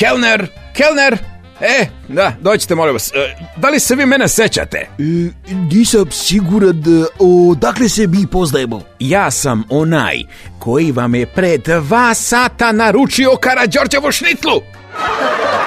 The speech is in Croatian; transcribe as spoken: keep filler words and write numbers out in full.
Kelner, kelner, e, da, dođite molim vas, e, da li se vi mene sećate? E, nisam siguran odakle se mi poznajemo. Ja sam onaj koji vam je pre dva sata naručio Karađorđevu šnitlu.